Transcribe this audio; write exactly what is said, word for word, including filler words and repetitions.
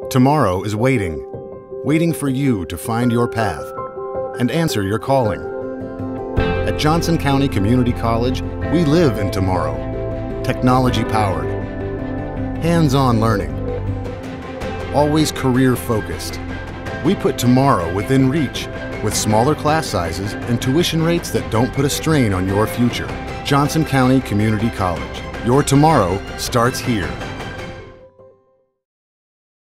Tomorrow is waiting, waiting for you to find your path and answer your calling. At Johnson County Community College, we live in tomorrow, technology-powered, hands-on learning, always career-focused. We put tomorrow within reach with smaller class sizes and tuition rates that don't put a strain on your future. Johnson County Community College. Your tomorrow starts here.